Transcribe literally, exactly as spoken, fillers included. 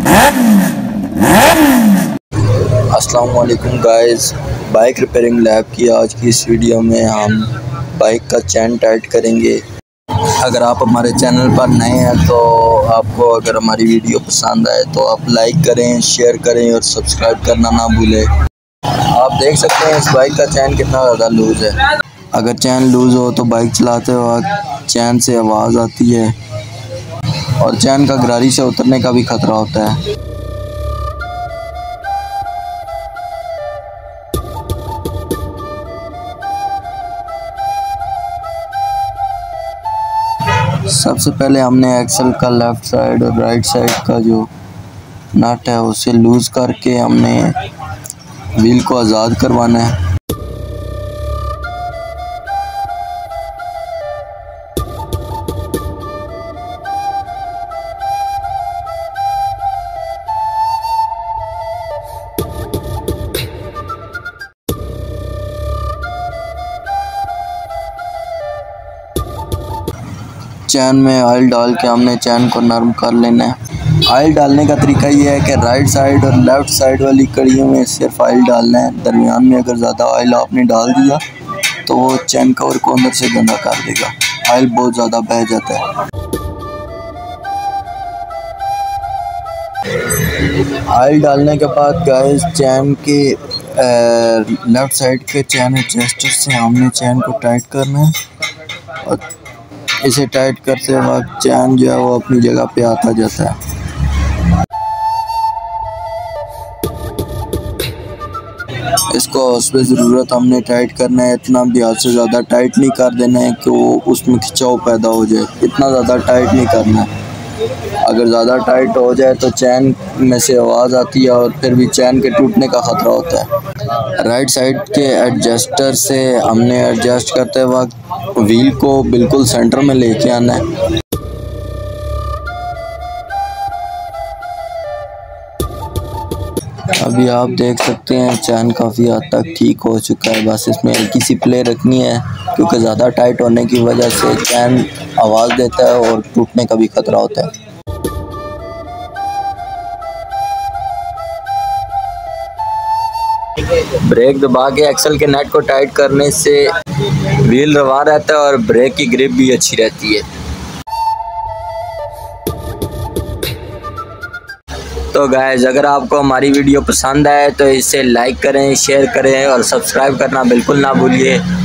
अस्सलाम वालेकुम guys, bike repairing lab की आज की इस वीडियो में हम बाइक का चैन टाइट करेंगे। अगर आप हमारे चैनल पर नए हैं तो आपको अगर हमारी वीडियो पसंद आए तो आप लाइक करें, शेयर करें और सब्सक्राइब करना ना भूलें। आप देख सकते हैं इस बाइक का चैन कितना ज़्यादा लूज़ है। अगर चैन लूज़ हो तो बाइक चलाते वक्त चैन से आवाज़ आती है और चैन का गरारी से उतरने का भी खतरा होता है। सबसे पहले हमने एक्सल का लेफ़्ट साइड और राइट साइड का जो नट है उसे लूज़ करके हमने व्हील को आज़ाद करवाना है। चैन में ऑयल डाल के हमने चैन को नरम कर लेना है। ऑयल डालने का तरीका ये है कि राइट साइड और लेफ़्ट साइड वाली कड़ियों में सिर्फ ऑयल डालना है। दरमियान में अगर ज़्यादा ऑयल आपने डाल दिया तो वो चैन कवर को अंदर से गंदा कर देगा। ऑयल बहुत ज़्यादा बह जाता है। ऑयल डालने के बाद गाइस चैन के लेफ़्ट साइड के चैन एडजस्टर से हमने चैन को टाइट करना है और इसे टाइट करते वक्त चैन जो है वो अपनी जगह पे आता जाता है। इसको उसमें ज़रूरत हमने टाइट करना है। इतना भी हाथ से ज़्यादा टाइट नहीं कर देना है कि वो उसमें खिंचाव पैदा हो जाए। इतना ज़्यादा टाइट नहीं करना है। अगर ज़्यादा टाइट हो जाए तो चैन में से आवाज़ आती है और फिर भी चैन के टूटने का ख़तरा होता है। राइट साइड के एडजस्टर से हमने एडजस्ट करते वक्त व्हील को बिल्कुल सेंटर में लेके आना है। अभी आप देख सकते हैं चैन काफ़ी हद तक ठीक हो चुका है। बस इसमें हल्की सी प्ले रखनी है क्योंकि ज़्यादा टाइट होने की वजह से चैन आवाज़ देता है और टूटने का भी खतरा होता है। ब्रेक दबा के एक्सल के नट को टाइट करने से व्हील रवा रहता है और ब्रेक की ग्रिप भी अच्छी रहती है। तो गाइस, अगर आपको हमारी वीडियो पसंद आए तो इसे लाइक करें, शेयर करें और सब्सक्राइब करना बिल्कुल ना भूलिए।